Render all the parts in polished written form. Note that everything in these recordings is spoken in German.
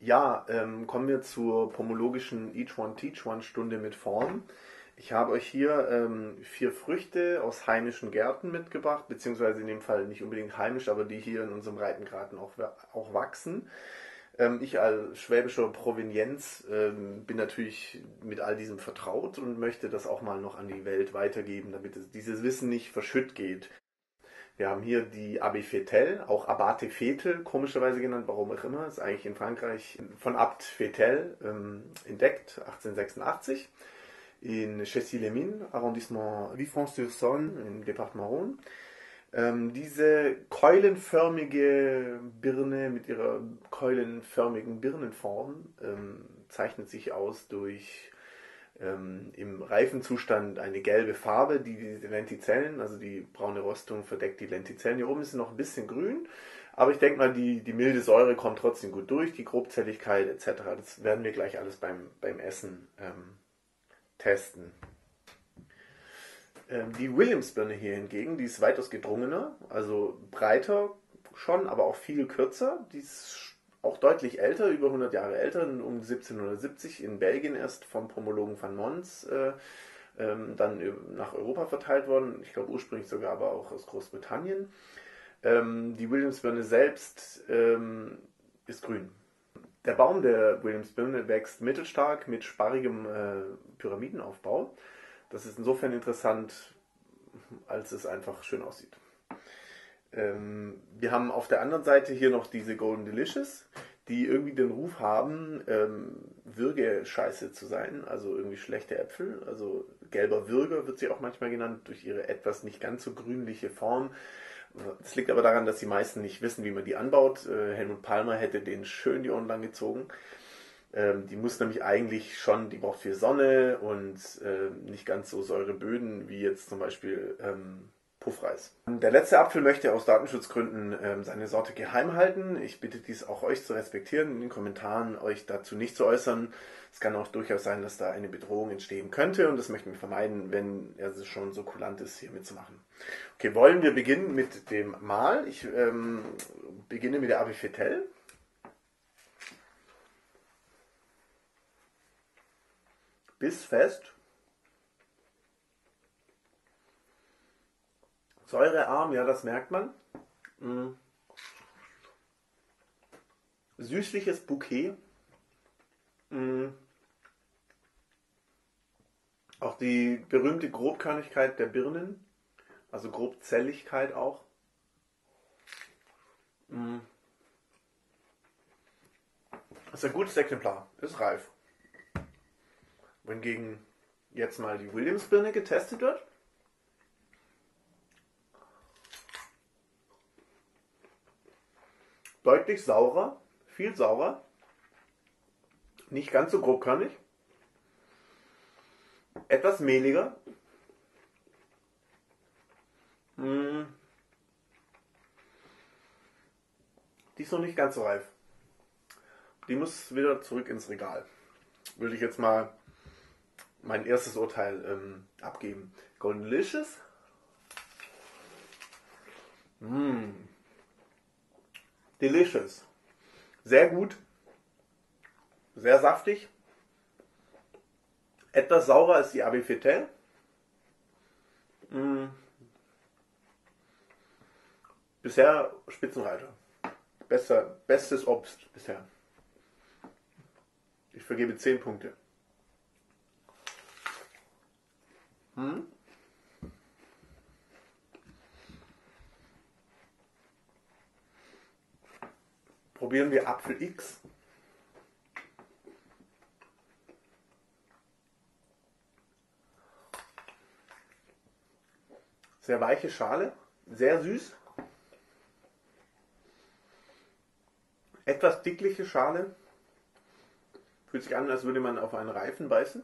Ja, kommen wir zur pomologischen Each One Teach One Stunde mit Form. Ich habe euch hier 4 Früchte aus heimischen Gärten mitgebracht, beziehungsweise in dem Fall nicht unbedingt heimisch, aber die hier in unserem Breitengraden auch wachsen. Ich als schwäbischer Provenienz bin natürlich mit all diesem vertraut und möchte das auch mal noch an die Welt weitergeben, damit dieses Wissen nicht verschütt geht. Wir haben hier die Abbé Fetel, auch Abbate Fetel, komischerweise genannt, warum auch immer, ist eigentlich in Frankreich von Abt Fetel entdeckt, 1886, in Chessy-les-Mines, Arrondissement Villefranche-sur-Saône, im Departement Rhône. Diese keulenförmige Birne mit ihrer keulenförmigen Birnenform zeichnet sich aus durch im reifen Zustand eine gelbe Farbe, die die Lentizellen, also die braune Röstung verdeckt die Lentizellen. Hier oben ist sie noch ein bisschen grün, aber ich denke mal, die milde Säure kommt trotzdem gut durch, die Grobzelligkeit etc. Das werden wir gleich alles beim Essen testen. Die Williams-Birne hier hingegen, die ist weitaus gedrungener, also breiter schon, aber auch viel kürzer. Die ist auch deutlich älter, über 100 Jahre älter, um 1770 in Belgien erst vom Pomologen van Mons dann nach Europa verteilt worden. Ich glaube ursprünglich sogar aber auch aus Großbritannien. Die Williams-Birne selbst ist grün. Der Baum der Williams-Birne wächst mittelstark mit sparrigem Pyramidenaufbau. Das ist insofern interessant, als es einfach schön aussieht. Wir haben auf der anderen Seite hier noch diese Golden Delicious, die irgendwie den Ruf haben, Würgescheiße zu sein, also irgendwie schlechte Äpfel. Also gelber Würger wird sie auch manchmal genannt, durch ihre etwas nicht ganz so grünliche Form. Das liegt aber daran, dass die meisten nicht wissen, wie man die anbaut. Helmut Palmer hätte denen schön die Ohren lang gezogen. Die muss nämlich eigentlich schon, die braucht viel Sonne und nicht ganz so Säureböden wie jetzt zum Beispiel Puffreis. Der letzte Apfel möchte aus Datenschutzgründen seine Sorte geheim halten. Ich bitte dies auch euch zu respektieren, in den Kommentaren euch dazu nicht zu äußern. Es kann auch durchaus sein, dass da eine Bedrohung entstehen könnte und das möchten wir vermeiden, wenn er schon so kulant ist, hier mitzumachen. Okay, wollen wir beginnen mit dem Mahl. Ich beginne mit der Abbé Fetel. Bissfest. Säurearm, ja, das merkt man. Süßliches Bouquet. Auch die berühmte Grobkörnigkeit der Birnen, also Grobzelligkeit auch. Das ist ein gutes Exemplar, ist reif. Wohingegen jetzt mal die Williams-Birne getestet wird. Deutlich saurer, viel saurer, nicht ganz so grobkörnig, etwas mehliger. Die ist noch nicht ganz so reif. Die muss wieder zurück ins Regal. Würde ich jetzt mal mein erstes Urteil abgeben. Golden Delicious. Delicious. Sehr gut. Sehr saftig. Etwas saurer als die Abbé Fetel. Bisher Spitzenreiter. Bestes Obst bisher. Ich vergebe 10 Punkte. Probieren wir Apfel X. Sehr weiche Schale, sehr süß. Etwas dickliche Schale. Fühlt sich an, als würde man auf einen Reifen beißen.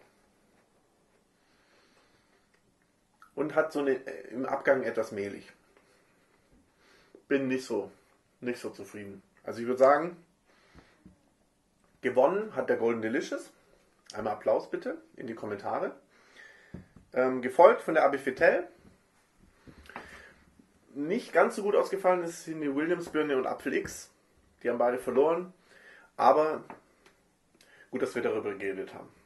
Und hat so im Abgang etwas mehlig. Bin nicht so zufrieden. Also ich würde sagen, gewonnen hat der Golden Delicious. Einmal Applaus bitte in die Kommentare. Gefolgt von der Abbé Fetel. Nicht ganz so gut ausgefallen ist die Williams-Birne und Apfel X. Die haben beide verloren. Aber gut, dass wir darüber geredet haben.